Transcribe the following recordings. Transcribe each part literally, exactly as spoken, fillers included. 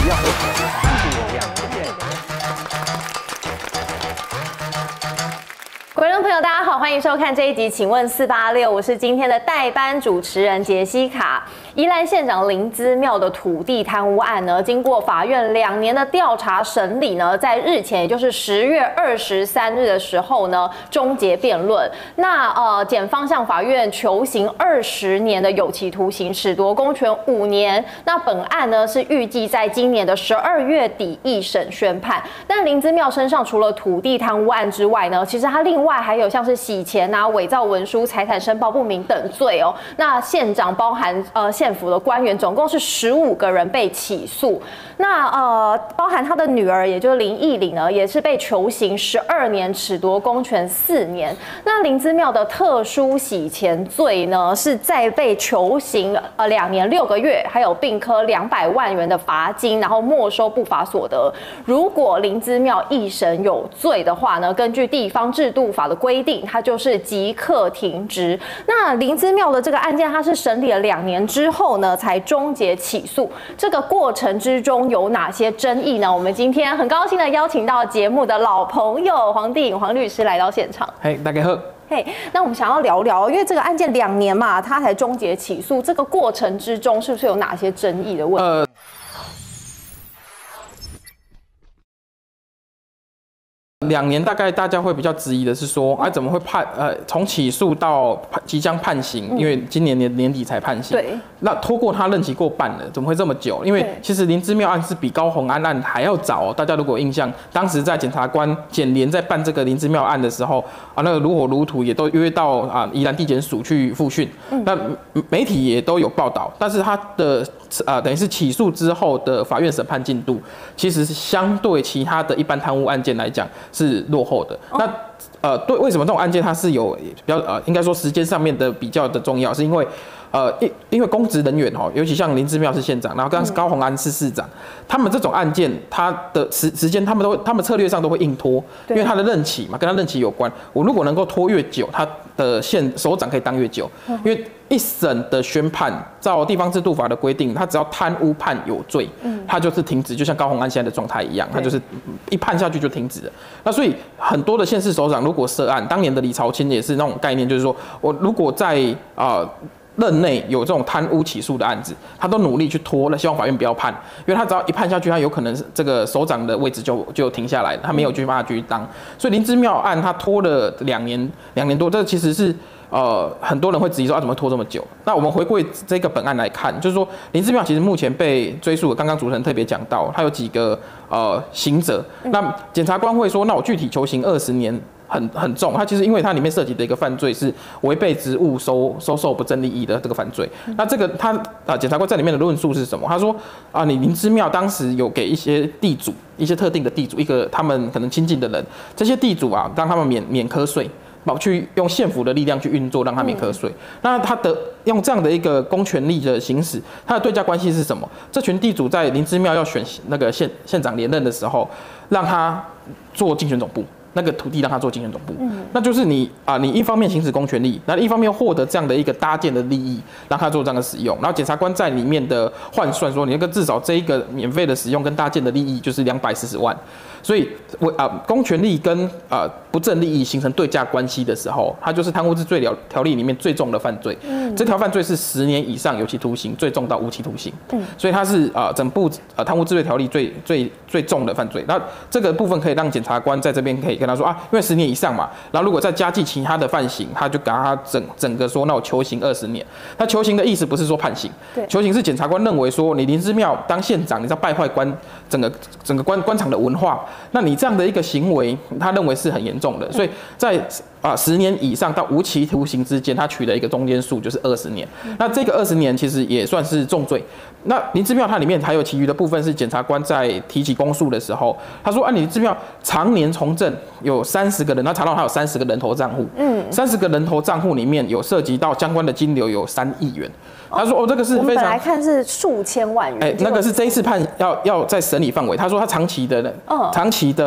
要会辛苦两谢谢。 观众朋友，大家好，欢迎收看这一集。请问四八六，我是今天的代班主持人杰西卡。宜兰县长林姿妙的土地贪污案呢，经过法院两年的调查审理呢，在日前，也就是十月二十三日的时候呢，终结辩论。那呃，检方向法院求刑二十年的有期徒刑，褫夺公权五年。那本案呢是预计在今年的十二月底一审宣判。但林姿妙身上除了土地贪污案之外呢，其实他另外还有像是洗钱啊、伪造文书、财产申报不明等罪哦。那县长包含呃县府的官员，总共是十五个人被起诉。那呃，包含他的女儿，也就是林义玲呢，也是被求刑十二年，褫夺公权四年。那林姿妙的特殊洗钱罪呢，是再被求刑呃两年六个月，还有并科两百万元的罚金，然后没收不法所得。如果林姿妙一审有罪的话呢，根据地方制度法的规定，他就是即刻停职。那林姿妙的这个案件，他是审理了两年之后呢，才终结起诉。这个过程之中有哪些争议呢？我们今天很高兴的邀请到节目的老朋友黄帝颖黄律师来到现场。 嘿，大家好。 嘿， hey, 那我们想要聊聊，因为这个案件两年嘛，他才终结起诉，这个过程之中是不是有哪些争议的问题？呃两年大概大家会比较质疑的是说，啊怎么会判呃从起诉到即将判刑，嗯、因为今年年年底才判刑，对，那拖过他任期过半了，怎么会这么久？因为其实林姿妙案是比高虹安案还要早、哦，大家如果有印象，当时在检察官检联在办这个林姿妙案的时候，啊那个如火如荼也都约到啊宜兰地检署去复讯，嗯、那媒体也都有报道，但是他的呃等于是起诉之后的法院审判进度，其实是相对其他的一般贪污案件来讲是落后的。哦、那呃，对，为什么这种案件它是有比较呃，应该说时间上面的比较的重要，是因为呃，因因为公职人员哦，尤其像林姿妙是县长，然后刚刚高虹安是市长，嗯、他们这种案件，他的时时间他们都他们策略上都会硬拖，因为他的任期嘛，跟他任期有关。我如果能够拖越久，他的县首长可以当越久，嗯、因为一审的宣判，照地方制度法的规定，他只要贪污判有罪，嗯、他就是停止，就像高虹安现在的状态一样，他就是一判下去就停止了。那所以很多的县市首长如果涉案，当年的李朝清也是那种概念，就是说我如果在啊。呃任内有这种贪污起诉的案子，他都努力去拖了，希望法院不要判，因为他只要一判下去，他有可能这个首长的位置就就停下来了，他没有继续办法继续当。所以林姿妙案他拖了两年两年多，这其实是呃很多人会质疑说啊怎么拖这么久？那我们回归这个本案来看，就是说林姿妙其实目前被追诉，刚刚主持人特别讲到，他有几个呃刑责，那检察官会说，那我具体求刑二十年。很很重，它其实因为它里面涉及的一个犯罪是违背职务收收受不正利益的这个犯罪。嗯、那这个他啊，检察官在里面的论述是什么？他说啊，你林姿妙当时有给一些地主，一些特定的地主，一个他们可能亲近的人，这些地主啊，让他们免免课税。去用县府的力量去运作，让他免课税。嗯、那他的用这样的一个公权力的行使，他的对价关系是什么？这群地主在林姿妙要选那个县县长连任的时候，让他做竞选总部。那个土地让他做竞选总部，嗯、那就是你啊，你一方面行使公权力，那一方面获得这样的一个搭建的利益，让他做这样的使用。然后检察官在里面的换算说，你那个至少这一个免费的使用跟搭建的利益就是两百四十万。所以，我啊，公权力跟啊不正利益形成对价关系的时候，它就是贪污治罪条例里面最重的犯罪。嗯、这条犯罪是十年以上有期徒刑，最重到无期徒刑。嗯、所以它是啊整部啊贪污治罪条例最最最重的犯罪。那这个部分可以让检察官在这边可以跟他说啊，因为十年以上嘛，然后如果再加计其他的犯刑，他就给他整整个说，那我求刑二十年。那求刑的意思不是说判刑，求刑是检察官认为说，你林姿妙当县长，你在败坏官整个整个官官场的文化。那你这样的一个行为，他认为是很严重的，所以在啊十年以上到无期徒刑之间，他取了一个中间数，就是二十年。那这个二十年其实也算是重罪。那林姿妙它里面还有其余的部分是检察官在提起公诉的时候，他说啊，林姿妙常年从政有三十个人，他查到他有三十个人头账户，嗯，三十个人头账户里面有涉及到相关的金流有三亿元。他说：“哦，这个是非常……我们本来看是数千万元， 哎、欸，那个是这一次判要要在审理范围。他说他长期的，嗯、长期的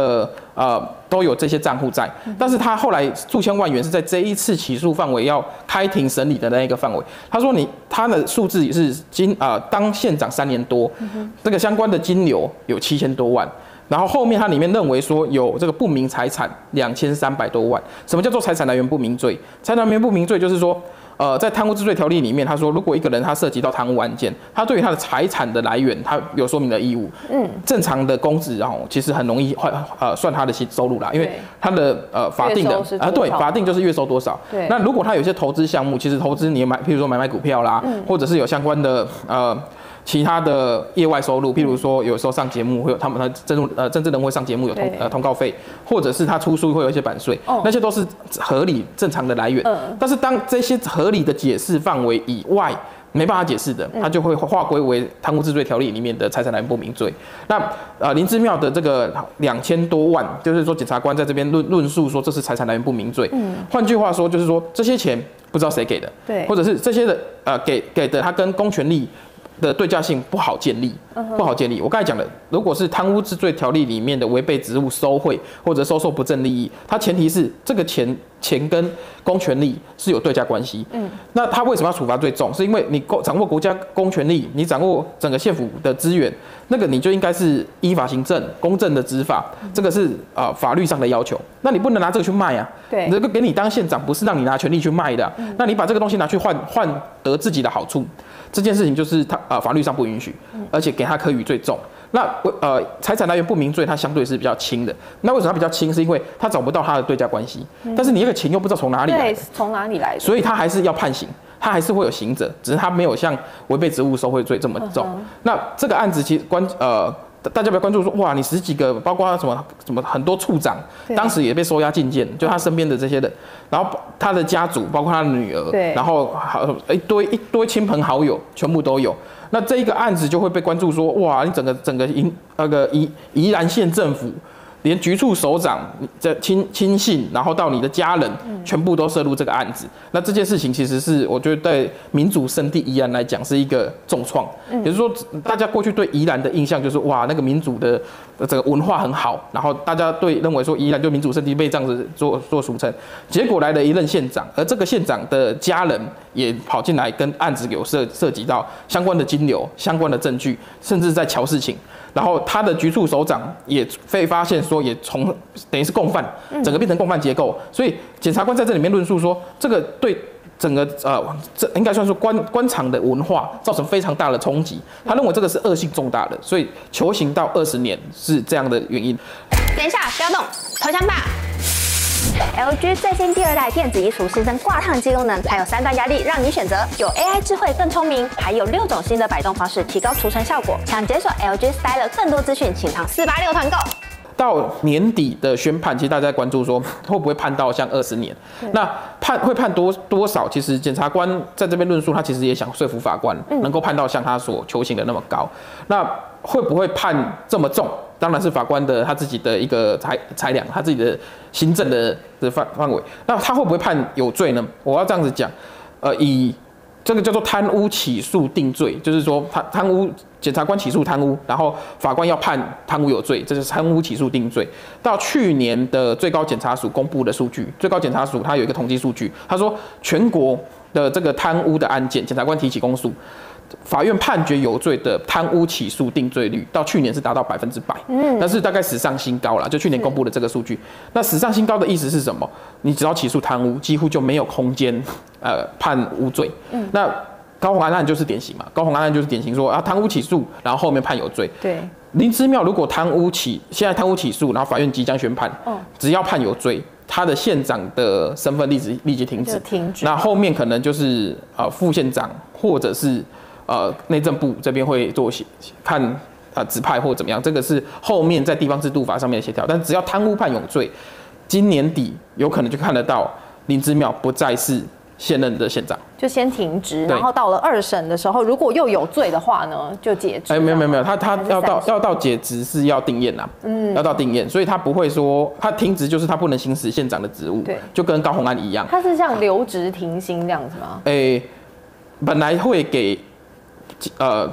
呃，都有这些账户在，但是他后来数千万元是在这一次起诉范围要开庭审理的那一个范围。他说你他的数字也是金啊、呃，当县长三年多，这个相关的金流有七千多万，然后后面他里面认为说有这个不明财产两千三百多万。什么叫做财产来源不明罪？财产来源不明罪就是说。呃，在贪污治罪条例里面，他说，如果一个人他涉及到贪污案件，他对于他的财产的来源，他有说明的义务。嗯，正常的公职，然后其实很容易换呃算他的收入啦，因为他的呃法定的啊、呃、对，法定就是月收多少。对。那如果他有些投资项目，其实投资你买，譬如说买卖股票啦，嗯、或者是有相关的呃。其他的业外收入，譬如说有时候上节目会有他们的政呃政治人会上节目有通呃通告费，或者是他出书会有一些版税，哦、那些都是合理正常的来源。嗯、但是当这些合理的解释范围以外没办法解释的，它就会划归为贪污治罪条例里面的财产来源不明罪。那呃林之妙的这个两千多万，就是说检察官在这边论论述说这是财产来源不明罪。嗯，换句话说就是说这些钱不知道谁给的，对，或者是这些的呃给给的他跟公权力的对价性不好建立，不好建立。我刚才讲的，如果是贪污治罪条例里面的违背职务收贿或者收受不正利益，它前提是这个钱钱跟公权力是有对价关系。嗯，那他为什么要处罚最重？是因为你掌握国家公权力，你掌握整个县府的资源，那个你就应该是依法行政、公正的执法，这个是啊、呃、法律上的要求。那你不能拿这个去卖啊。对，这个给你当县长不是让你拿权力去卖的、啊，嗯、那你把这个东西拿去换换得自己的好处。这件事情就是他呃法律上不允许，而且给他科予最重。那呃财产来源不明罪它相对是比较轻的。那为什么它比较轻？是因为他找不到他的对价关系，嗯、但是你那个钱又不知道从哪里来， 对，从哪里来的， 所以他还是要判刑，他还是会有刑责，只是他没有像违背职务收贿罪这么重。嗯、那这个案子其实关呃。大家不要关注说哇，你十几个，包括什么什么很多处长，当时也被收押禁见，就他身边的这些人，然后他的家族，包括他的女儿，然后一堆一堆亲朋好友，全部都有。那这一个案子就会被关注说哇，你整个整个宜那个宜宜兰县政府。连局处首长的亲亲信，然后到你的家人，全部都涉入这个案子。那这件事情其实是我觉得对民主圣地宜兰来讲是一个重创。也就是说，大家过去对宜兰的印象就是哇，那个民主的这个文化很好，然后大家对认为说宜兰就民主圣地被这样子做做俗称。结果来了一任县长，而这个县长的家人也跑进来跟案子有涉涉及到相关的金流、相关的证据，甚至在瞧事情。然后他的局处首长也被发现说，也从等于是共犯，整个变成共犯结构。所以检察官在这里面论述说，这个对整个呃，这应该算是官官场的文化造成非常大的冲击。他认为这个是恶性重大的，所以求刑到二十年是这样的原因。 等一下，不要动，投降吧。L G 最新第二代电子衣橱新增挂烫机功能，还有三段压力让你选择，有 A I 智慧更聪明，还有六种新的摆动方式，提高除尘效果。想解锁 L G Style 更多资讯，请上四八六团购。 到年底的宣判，其实大家在关注说会不会判到像二十年？那判会判多多少？其实检察官在这边论述，他其实也想说服法官，能够判到像他所求刑的那么高。那会不会判这么重？当然是法官的他自己的一个裁裁量，他自己的行政的的范范围。那他会不会判有罪呢？我要这样子讲，呃，以这个叫做贪污起诉定罪，就是说贪贪污检察官起诉贪污，然后法官要判贪污有罪，这是贪污起诉定罪。到去年的最高检察署公布的数据，最高检察署它有一个统计数据，他说全国的这个贪污的案件，检察官提起公诉。法院判决有罪的贪污起诉定罪率，到去年是达到百分之百，嗯，但是大概史上新高了。就去年公布的这个数据，那史上新高的意思是什么？你只要起诉贪污，几乎就没有空间，呃，判无罪。嗯，那高虹安案就是典型嘛，高虹安案就是典型说啊，贪污起诉，然后后面判有罪。对，林之妙如果贪污起，现在贪污起诉，然后法院即将宣判，哦，只要判有罪。他的县长的身份立即立即停止，停止。那后面可能就是呃副县长或者是呃内政部这边会做看呃指派或怎么样，这个是后面在地方制度法上面的协调。但只要贪污判有罪，今年底有可能就看得到林之妙不再是现任的县长，就先停职，然后到了二审的时候，如果又有罪的话呢，就解职。 哎，没有没有没有，他他要到要到解职是要定验呐，嗯，要到定验，所以他不会说他停职就是他不能行使县长的职务，对，就跟高虹安一样。 他是像留职停薪这样子吗？ 哎，本来会给呃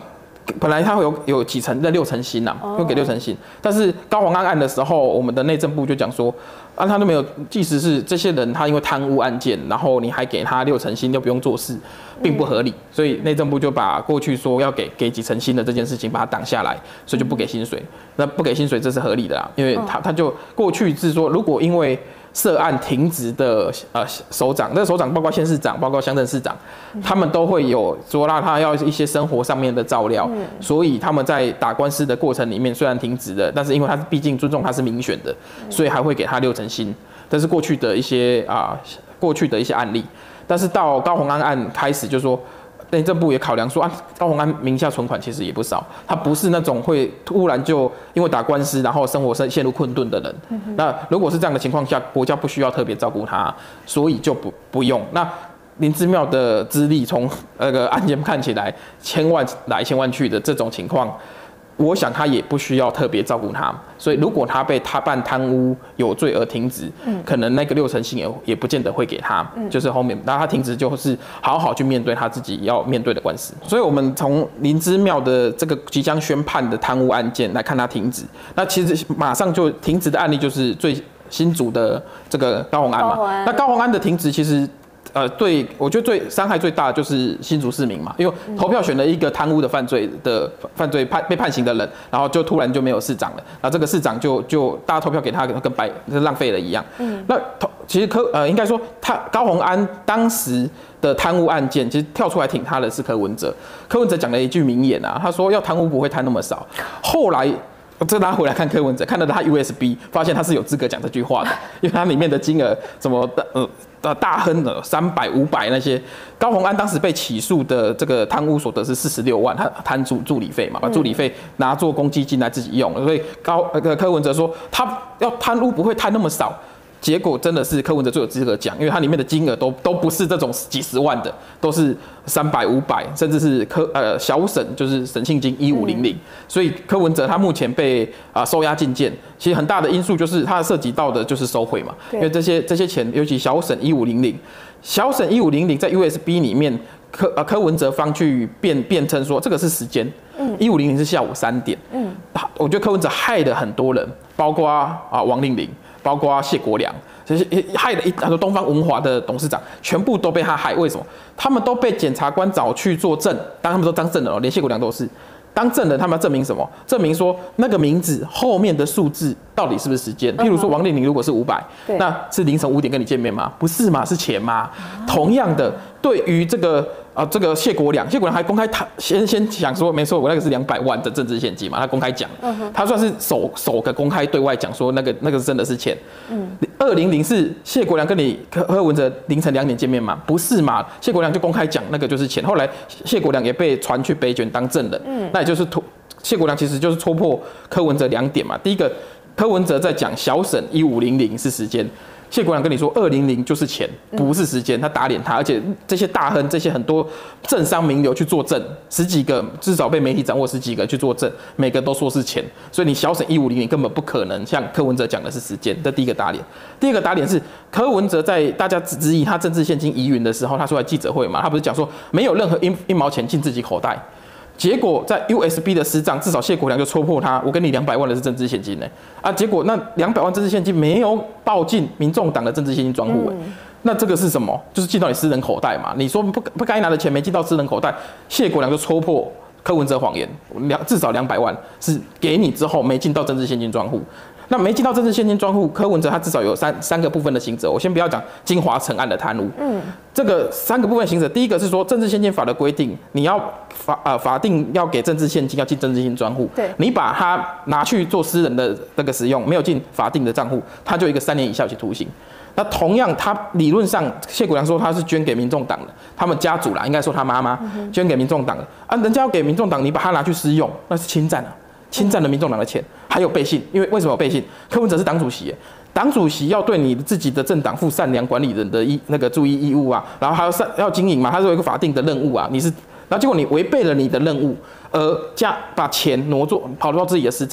本来他会有有几层，那六层薪呐，会给六层薪。但是高虹安案的时候，我们的内政部就讲说，啊，他都没有，即使是这些人他因为贪污案件，然后你还给他六层薪，又不用做事，并不合理。所以内政部就把过去说要给给几层薪的这件事情把它挡下来，所以就不给薪水。那不给薪水这是合理的啦，因为他他就过去是说，如果因为涉案停职的呃首长，那个首长包括县市长，包括乡镇市长，他们都会有说让他要一些生活上面的照料，嗯、所以他们在打官司的过程里面虽然停职了，但是因为他毕竟尊重他是民选的，所以还会给他六成薪。这是过去的一些啊、呃、过去的一些案例，但是到高虹安案开始就说。内政部也考量说啊，高虹安名下存款其实也不少，他不是那种会突然就因为打官司然后生活陷入困顿的人。嗯、那如果是这样的情况下，国家不需要特别照顾他，所以就不不用。那林姿妙的资历从那个案件看起来千万来千万去的这种情况。我想他也不需要特别照顾他，所以如果他被他办贪污有罪而停职，嗯、可能那个六成薪也也不见得会给他，嗯、就是后面，那他停职就是好好去面对他自己要面对的官司。所以我们从林姿妙的这个即将宣判的贪污案件来看他停职，那其实马上就停职的案例就是最新竹的这个高虹安嘛，那高虹安的停职其实。呃，对，我觉得最伤害最大的就是新竹市民嘛，因为投票选了一个贪污的犯罪的犯罪判被判刑的人，然后就突然就没有市长了，然后这个市长就就大家投票给他跟白浪费了一样。嗯，那其实柯呃应该说他高虹安当时的贪污案件，其实跳出来挺他的是柯文哲，柯文哲讲了一句名言啊，他说要贪污不会贪那么少，后来。这拉回来看柯文哲，看到他 U S B， 发现他是有资格讲这句话的，因为他里面的金额什么呃呃大亨的三百、五百那些，高虹安当时被起诉的这个贪污所得是四十六万，他贪助助理费嘛，把助理费拿做公积金来自己用，所以高那个柯文哲说他要贪污不会贪那么少。结果真的是柯文哲最有资格讲，因为它里面的金额都都不是这种几十万的，都是三百、五百，甚至是柯呃小省就是省庆金一五零零，所以柯文哲他目前被啊、呃、收押禁见，其实很大的因素就是他涉及到的就是收贿嘛，因为这些这些钱，尤其小省一五零零，小省一五零零在 U S B 里面，柯呃柯文哲方去辩辩称说这个是时间，一五零零是下午三点，嗯，我觉得柯文哲害了很多人，包括啊、呃、王令麟。包括谢国良，这些害了一很多东方文华的董事长，全部都被他害。为什么？他们都被检察官找去作证，当他们都当证人哦，连谢国良都是当证人。他们要证明什么？证明说那个名字后面的数字到底是不是时间？譬如说王令麟如果是五百，那是凌晨五点跟你见面吗？不是嘛？是钱吗？同样的，对于这个。啊，这个谢国良，谢国良还公开他先先讲说，没错，我那个是两百万的政治献金嘛，他公开讲，嗯、他算是首首个公开对外讲说那个那个真的是钱。嗯，二零零是谢国良跟你柯柯文哲凌晨两点见面嘛？不是嘛？谢国良就公开讲那个就是钱，后来谢国良也被传去北卷当证人，嗯，那也就是戳谢国良其实就是戳破柯文哲两点嘛。第一个，柯文哲在讲小省一五零零是时间。谢国良跟你说，二零零就是钱，不是时间，他打脸他，而且这些大亨、这些很多政商名流去作证，十几个至少被媒体掌握十几个去作证，每个都说是钱，所以你小省一五零零根本不可能像柯文哲讲的是时间，这第一个打脸。第二个打脸是柯文哲在大家质疑他政治现金疑云的时候，他出来记者会嘛，他不是讲说没有任何一一毛钱进自己口袋。结果在 U S B 的私账，至少谢国良就戳破他，我给你两百万的是政治现金呢、欸，啊，结果那两百万政治现金没有报进民众党的政治现金专户、欸，嗯、那这个是什么？就是进到你私人口袋嘛？你说不不该拿的钱没进到私人口袋，谢国良就戳破柯文哲谎言，两至少两百万是给你之后没进到政治现金专户。那没进到政治现金专户，柯文哲他至少有三三个部分的刑责。我先不要讲金华城案的贪污，嗯，这个三个部分刑责，第一个是说政治现金法的规定，你要法呃法定要给政治现金要进政治现金专户，对，你把它拿去做私人的那个使用，没有进法定的账户，他就一个三年以下有期徒刑。那同样，他理论上谢国良说他是捐给民众党的，他们家族啦，应该说他妈妈捐给民众党的啊，人家要给民众党，你把它拿去私用，那是侵占啊。侵占了民众党的钱，还有背信，因为为什么有背信？柯文哲是党主席，党主席要对你自己的政党负善良管理人的义那个注意义务啊，然后还要善要经营嘛，他是有一个法定的任务啊，你是，然后结果你违背了你的任务，而加把钱挪作跑到自己的私账，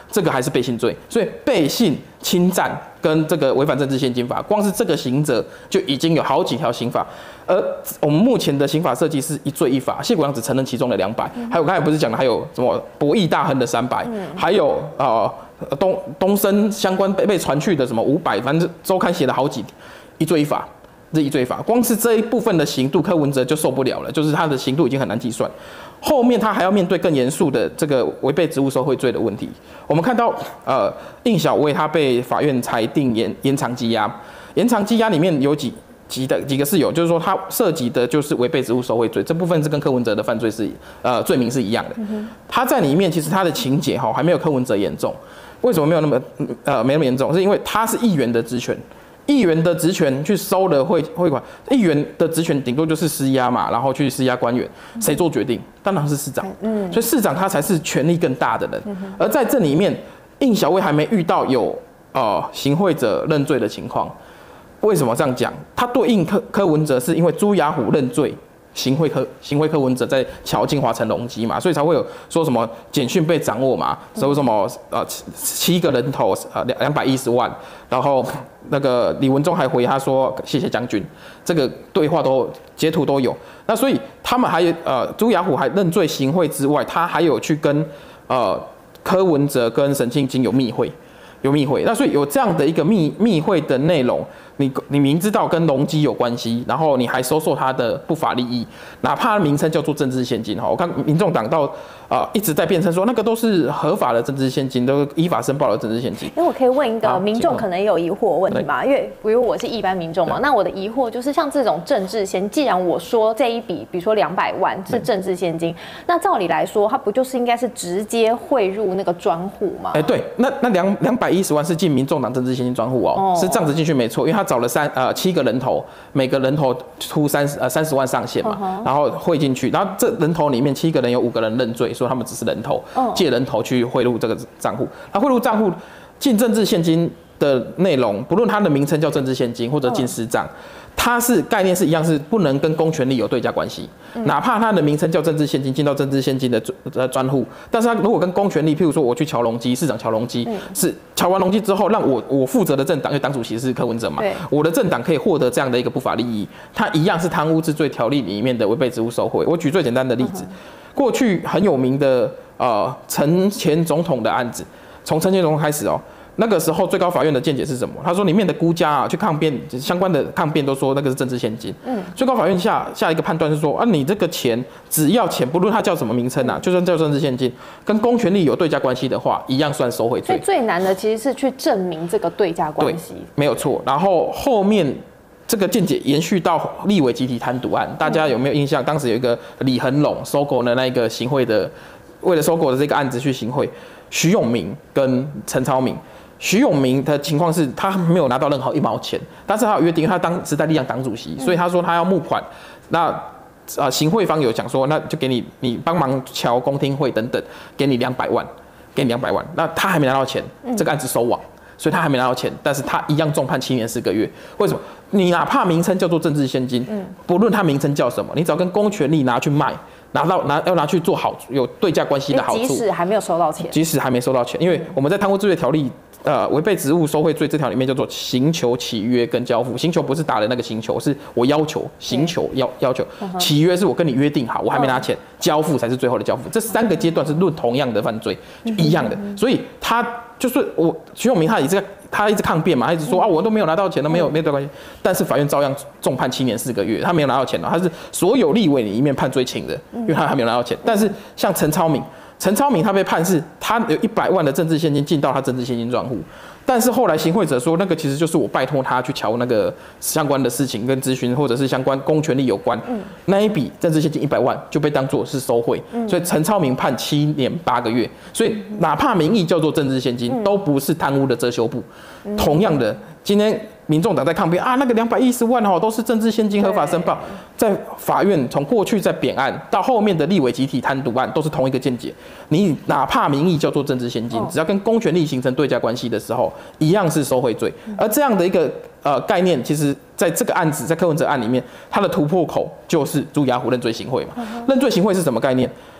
这个还是背信罪，所以背信、侵占跟这个违反政治献金法，光是这个刑责就已经有好几条刑法。而我们目前的刑法设计是一罪一罚，谢国良只承认其中的两百，还有刚才不是讲的还有什么博弈大亨的三百，还有呃东东升相关被被传去的什么五百，反正周刊写了好几一罪一罚。这一罪法，光是这一部分的刑度，柯文哲就受不了了，就是他的刑度已经很难计算，后面他还要面对更严肃的这个违背职务受贿罪的问题。我们看到，呃，应小薇他被法院裁定延延长羁押，延长羁押里面有几几的几个是有，就是说他涉及的就是违背职务受贿罪，这部分是跟柯文哲的犯罪是呃罪名是一样的。他在里面其实他的情节哈还没有柯文哲严重，为什么没有那么呃没那么严重？是因为他是议员的职权。议员的职权去收了汇汇款，议员的职权顶多就是施压嘛，然后去施压官员，谁做决定？当然是市长。嗯，所以市长他才是权力更大的人。而在这里面，应小薇还没遇到有呃行贿者认罪的情况。为什么这样讲？他对应柯柯文哲是因为朱雅虎认罪。行贿柯行贿柯文哲在乔金华成隆基嘛，所以才会有说什么简讯被掌握嘛，说什么呃七个人头呃两两百一十万，然后那个李文忠还回他说谢谢将军，这个对话都截图都有。那所以他们还有呃朱雅虎还认罪行贿之外，他还有去跟呃柯文哲跟沈庆京有密会。有密会，那所以有这样的一个密密会的内容，你你明知道跟隆基有关系，然后你还收受他的不法利益，哪怕名称叫做政治献金哈，我看民众党到啊、呃、一直在辩称说那个都是合法的政治献金，都依法申报的政治献金。 因为我可以问一个民众可能也有疑惑的问题嘛，因为比如我是一般民众嘛，那我的疑惑就是像这种政治献，既然我说这一笔，比如说两百万是政治献金，那照理来说，它不就是应该是直接汇入那个专户吗？ 哎、欸，对，那那两两百一十万是进民众党政治献金专户哦，是这样子进去没错，因为他找了三呃七个人头，每个人头出三十呃三十万上限嘛， uh-huh. 然后汇进去，然后这人头里面七个人有五个人认罪，说他们只是人头， uh-huh. 借人头去汇入这个账户，那汇入账户进政治现金的内容，不论它的名称叫政治现金或者进私账。Uh-huh.它是概念是一样，是不能跟公权力有对价关系。哪怕它的名称叫政治现金，进到政治现金的呃专户，但是它如果跟公权力，譬如说我去乔隆基，市长乔隆基，是乔完隆基之后，让我我负责的政党，因为党主席是柯文哲嘛，我的政党可以获得这样的一个不法利益，它一样是贪污治罪条例里面的违背职务受贿。我举最简单的例子，过去很有名的呃陈前总统的案子，从陈前总统开始哦。那个时候最高法院的见解是什么？他说里面的估价啊，去抗辩相关的抗辩都说那个是政治现金。嗯，最高法院下下一个判断是说啊，你这个钱只要钱，不论它叫什么名称啊，就算叫政治现金，跟公权力有对价关系的话，一样算收贿罪。 所以最难的其实是去证明这个对价关系。对， 没有错。然后后面这个见解延续到立委集体贪渎案，大家有没有印象？当时有一个李恒龙收购的那个行贿的，为了收购的这个案子去行贿，徐永明跟陈超明。徐永明的情况是他没有拿到任何一毛钱，但是他有约定，他当时在力量党主席，所以他说他要募款。那呃行贿方有讲说，那就给你你帮忙侨公听会等等，给你两百万，给你两百万。那他还没拿到钱，这个案子收网，所以他还没拿到钱，但是他一样重判七年四个月。为什么？你哪怕名称叫做政治现金，不论他名称叫什么，你只要跟公权力拿去卖。拿到拿要拿去做好有对价关系的好处， 即使还没有收到钱， 即使还没收到钱，因为我们在贪污治罪条例呃违背职务受贿罪这条里面叫做刑求、契约跟交付。刑求不是打的那个刑求，是我要求，刑求要要求，契约是我跟你约定好，我还没拿钱，交付才是最后的交付。这三个阶段是论同样的犯罪，就一样的，所以他就是我徐永明他也是他一直抗辩嘛，他一直说啊我都没有拿到钱，都没有没有对关系，但是法院照样重判七年四个月，他没有拿到钱了，他是所有立委里面判最轻的，因为他还没有拿到钱。但是像陈超明，陈超明他被判是他有一百万的政治现金进到他政治现金专户，但是后来行贿者说那个其实就是我拜托他去瞧那个相关的事情跟咨询，或者是相关公权力有关，嗯、那一笔政治现金一百万就被当作是收贿，嗯、所以陈超明判七年八个月。所以哪怕名义叫做政治现金，嗯、都不是贪污的遮羞布。嗯、同样的，今天民众党在抗辩啊，那个两百一十万哦都是政治现金合法申报，在法院从过去在扁案到后面的立委集体贪渎案都是同一个见解。你哪怕名义叫做政治现金，只要跟公权力形成对价关系的时候，一样是收贿罪。而这样的一个呃概念，其实在这个案子，在柯文哲案里面，它的突破口就是朱雅虎认罪行贿嘛。认罪行贿是什么概念？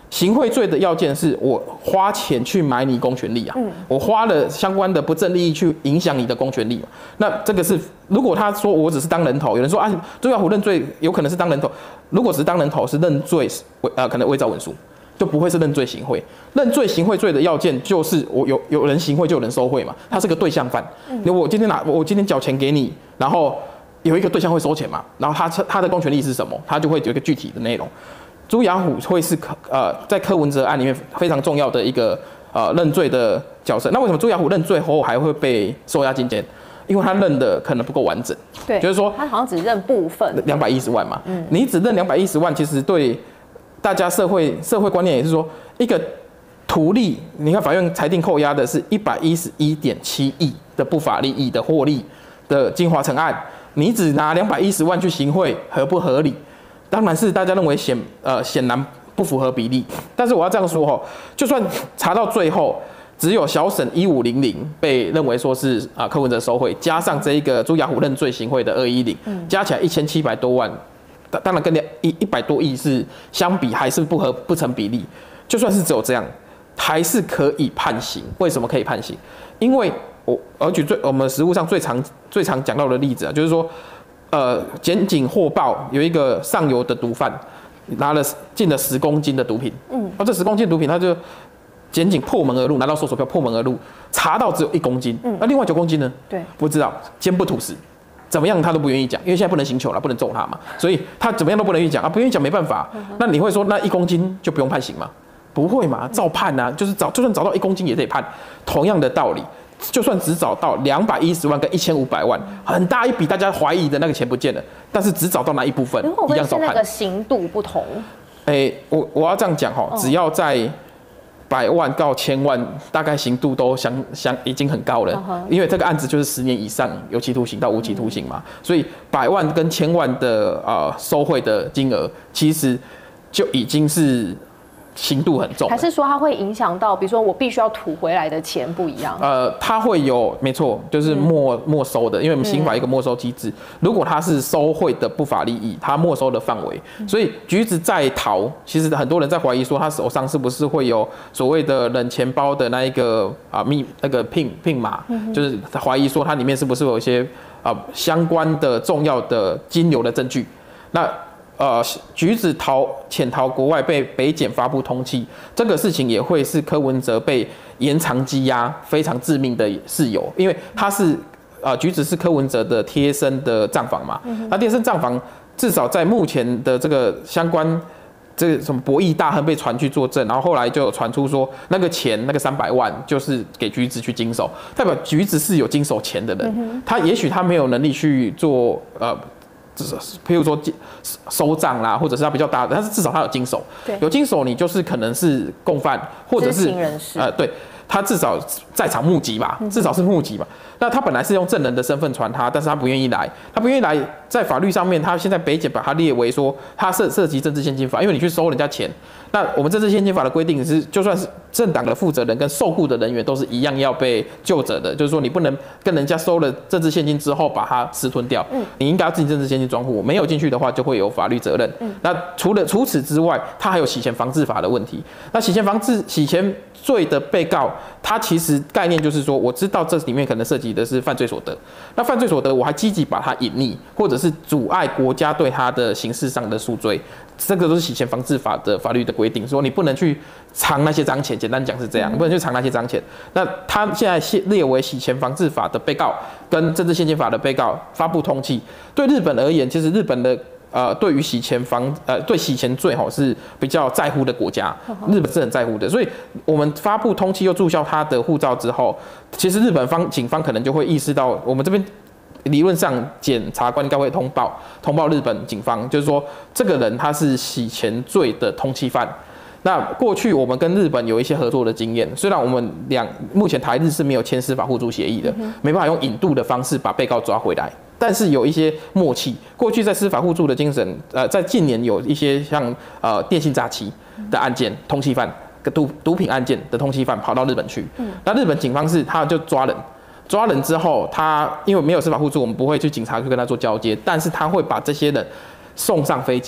行贿罪的要件是我花钱去买你公权力啊，嗯、我花了相关的不正利益去影响你的公权力嘛。那这个是，如果他说我只是当人头，有人说啊，朱耀虎认罪有可能是当人头，如果只是当人头是认罪呃可能伪造文书，就不会是认罪行贿。认罪行贿罪的要件就是我有有人行贿就有人收贿嘛，他是个对象犯。嗯、我今天拿我今天缴钱给你，然后有一个对象会收钱嘛，然后他他的公权力是什么，他就会有一个具体的内容。朱雅虎会是柯呃在柯文哲案里面非常重要的一个呃认罪的角色。那为什么朱雅虎认罪后还会被收押进监？因为他认的可能不够完整。 对， 就是说他好像只认部分， 两百一十万嘛。嗯，你只认两百一十万，其实对大家社会社会观念也是说，一个图利，你看法院裁定扣押的是一百一十一点七亿的不法利益的获利的金华城案，你只拿两百一十万去行贿，合不合理？当然是大家认为显呃显然不符合比例，但是我要这样说哈，就算查到最后只有小沈一五零零被认为说是啊柯文哲收贿，加上这一个朱雅虎认罪行贿的二一零，加起来一千七百多万，当然跟两一一百多亿是相比还是不合不成比例。就算是只有这样，还是可以判刑。为什么可以判刑？因为我而举最我们实务上最常最常讲到的例子啊，就是说。呃，检警获报有一个上游的毒贩拿了进了十公斤的毒品，嗯，而这十公斤的毒品，他就检警破门而入，拿到搜索票破门而入，查到只有一公斤，嗯，那另外九公斤呢？对，不知道，坚不吐实，怎么样他都不愿意讲，因为现在不能刑求了，不能揍他嘛，所以他怎么样都不能愿意讲啊，不愿意讲没办法。嗯、那你会说那一公斤就不用判刑吗？不会嘛，照判啊，就是找就算找到一公斤也得判，同样的道理。就算只找到两百一十万跟一千五百万，很大一笔，大家怀疑的那个钱不见了，但是只找到那一部分，一样照判。是那个刑度不同？ 哎、欸，我我要这样讲哈，只要在百万到千万，大概刑度都相相已经很高了， uh-huh. 因为这个案子就是十年以上有期徒刑到无期徒刑嘛，嗯、所以百万跟千万的呃收贿的金额，其实就已经是。刑度很重， 还是说它会影响到，比如说我必须要吐回来的钱不一样？ 呃，它会有，没错，就是没没收的，因为我们刑法一个没收机制，如果它是收贿的不法利益，它没收的范围，所以橘子在逃，其实很多人在怀疑说他手上是不是会有所谓的冷钱包的那一个啊密那个 pin pin 码，就是怀疑说它里面是不是有一些啊相关的重要的金流的证据，那。呃，橘子逃潜逃国外被北检发布通缉，这个事情也会是柯文哲被延长羁押非常致命的事由，因为他是呃橘子是柯文哲的贴身的账房嘛，嗯、那贴身账房至少在目前的这个相关这个什么博弈大亨被传去作证，然后后来就传出说那个钱那个三百万就是给橘子去经手，代表橘子是有经手钱的人，嗯、他也许他没有能力去做呃。譬如说收账啦，或者是他比较大的，但是至少他有经手，有经手，你就是可能是共犯，或者是呃，对他至少在场目击吧，至少是目击吧。那他本来是用证人的身份传他，但是他不愿意来，他不愿意来，在法律上面，他现在北检把他列为说他涉涉及政治献金法，因为你去收人家钱。那我们政治献金法的规定是，就算是政党的负责人跟受雇的人员都是一样要被究责的，就是说你不能跟人家收了政治献金之后把它私吞掉，嗯，你应该要进政治献金专户，没有进去的话就会有法律责任。嗯，那除了除此之外，它还有洗钱防治法的问题。那洗钱防治洗钱罪的被告，他其实概念就是说，我知道这里面可能涉及的是犯罪所得，那犯罪所得我还积极把它隐匿，或者是阻碍国家对他的刑事上的诉追。这个都是洗钱防治法的法律的规定，说你不能去藏那些脏钱，简单讲是这样，你不能去藏那些脏钱。那他现在列为洗钱防治法的被告跟政治献金法的被告发布通缉，对日本而言，其实日本的呃对于洗钱防呃对洗钱罪吼是比较在乎的国家，日本是很在乎的，所以我们发布通缉又注销他的护照之后，其实日本方警方可能就会意识到我们这边。理论上，检察官应该会通报通报日本警方，就是说这个人他是洗钱罪的通缉犯。那过去我们跟日本有一些合作的经验，虽然我们两目前台日是没有签司法互助协议的，没办法用引渡的方式把被告抓回来，但是有一些默契。过去在司法互助的精神，呃，在近年有一些像呃电信诈欺的案件，通缉犯、毒毒品案件的通缉犯跑到日本去，那日本警方是他就抓人。抓人之后，他因为没有司法互助，我们不会去警察去跟他做交接，但是他会把这些人送上飞机，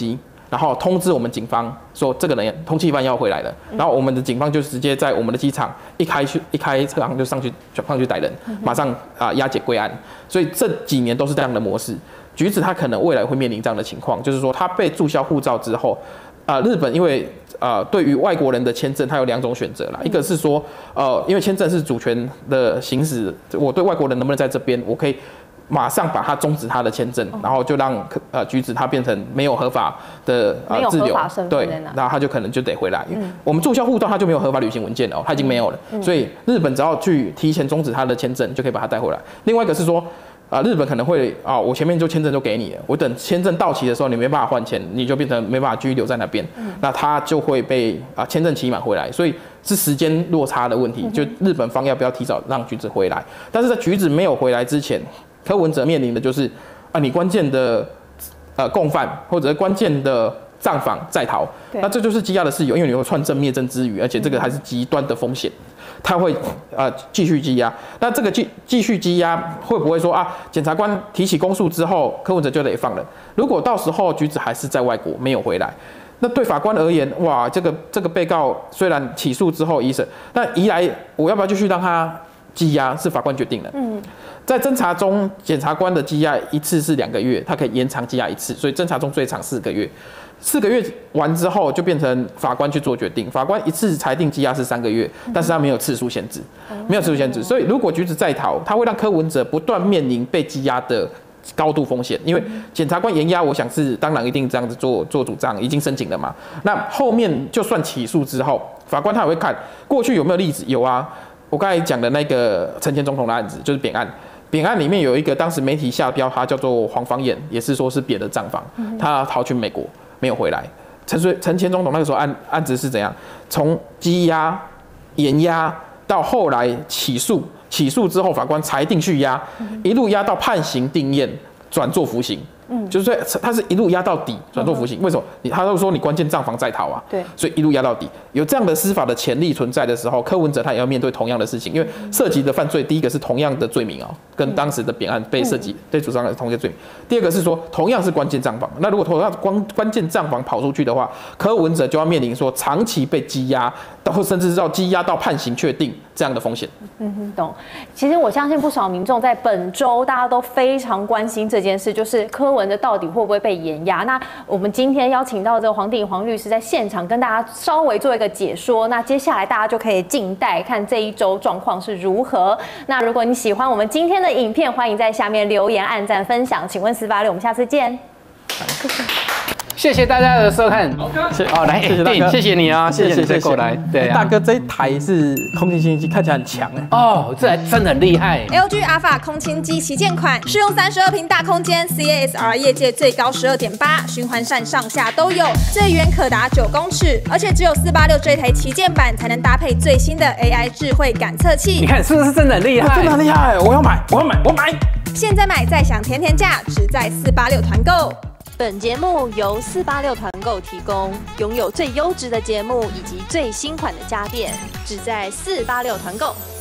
然后通知我们警方说这个人通缉犯要回来了，然后我们的警方就直接在我们的机场一开去一开车航就上去上去逮人，马上啊押解归案。所以这几年都是这样的模式。橘子他可能未来会面临这样的情况，就是说他被注销护照之后，啊、呃、日本因为呃对于外国人的签证，它有两种选择啦，一个是说呃因为签证是主权的行使，我对外国人能不能在这边，我可以马上把他终止他的签证，然后就让呃橘子他变成没有合法的呃自由，对，然后他就可能就得回来。嗯、我们注销护照他就没有合法旅行文件了、哦，他已经没有了，嗯、所以日本只要去提前终止他的签证，就可以把他带回来。另外一个是说。啊，日本可能会啊，我前面就签证就给你了，我等签证到期的时候，你没办法换钱，你就变成没办法继续留在那边，嗯、那他就会被啊签证期满回来，所以是时间落差的问题，就日本方要不要提早让橘子回来？但是在橘子没有回来之前，柯文哲面临的就是啊，你关键的呃共犯或者关键的账房在逃，那这就是羁押的事由，因为你会串证灭证之余，而且这个还是极端的风险。他会呃继续羁押，那这个继继续羁押会不会说啊？检察官提起公诉之后，柯文哲就得放人？如果到时候橘子还是在外国没有回来，那对法官而言，哇，这个这个被告虽然起诉之后一审，那移来我要不要继续让他羁押是法官决定的。嗯，在侦查中，检察官的羁押一次是两个月，他可以延长羁押一次，所以侦查中最长四个月。四个月完之后，就变成法官去做决定。法官一次裁定羁押是三个月，但是他没有次数限制，没有次数限制。所以如果橘子在逃，他会让柯文哲不断面临被羁押的高度风险。因为检察官严押，我想是当然一定这样子做做主张，已经申请了嘛。那后面就算起诉之后，法官他也会看过去有没有例子，有啊。我刚才讲的那个陈前总统的案子，就是扁案。扁案里面有一个当时媒体下标，他叫做黄芳燕，也是说是别的账房，他逃去美国。没有回来，陈水陈前总统那个时候案案子是怎样？从羁押、延押到后来起诉，起诉之后法官裁定续押，一路押到判刑定验，转做服刑。嗯，就是说他是一路押到底，转做服刑。为什么？你他都说你关键账房在逃啊，对，所以一路押到底。有这样的司法的潜力存在的时候，柯文哲他也要面对同样的事情，因为涉及的犯罪，第一个是同样的罪名哦，跟当时的扁案被涉及被主张的同一个罪名。第二个是说同样是关键账房，那如果同样关关键账房跑出去的话，柯文哲就要面临说长期被羁押，到甚至到羁押到判刑确定这样的风险。 嗯哼，懂。其实我相信不少民众在本周大家都非常关心这件事，就是柯文哲到底会不会被延押？那我们今天邀请到这个黄定黄律师在现场跟大家稍微做一个解说。那接下来大家就可以静待看这一周状况是如何。那如果你喜欢我们今天的影片，欢迎在下面留言、按赞、分享。请问四八六，我们下次见。 谢谢大家的收看。 好，来，谢谢大哥， 谢谢你啊，谢谢你再过来。对， 大哥这一台是空气清新机，看起来很强哎。 哦，这真的很厉害。 L G Alpha 空清机旗舰款，适用三十二平大空间 ，C A S R 业界最高十二点八，循环扇上下都有，最远可达九公尺，而且只有四八六这台旗舰版才能搭配最新的 A I 智慧感测器。 你看是不是真的很厉害？ 真的很厉害，我要买，我要买，我买。 现在买再享甜甜价，只在四八六团购。 本节目由四八六团购提供，拥有最优质的节目以及最新款的家电，只在四八六团购。